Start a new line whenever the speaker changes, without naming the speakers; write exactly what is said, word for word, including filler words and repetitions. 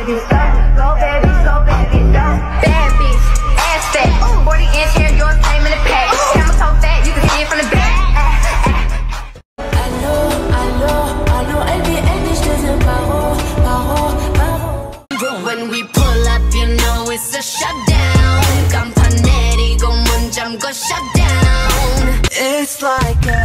baby, go, go, baby, go, baby, go. Bad bitch, ass fat, forty inch hair, yours came in a pack. Camera so fat, you can see it from the back.
Allô, allô, allô, elle dit, elle dit, je te dis paro, paro, paro.
When we pull up, you know it's a shutdown. Campanetti, go munjam, go shut down.
It's like a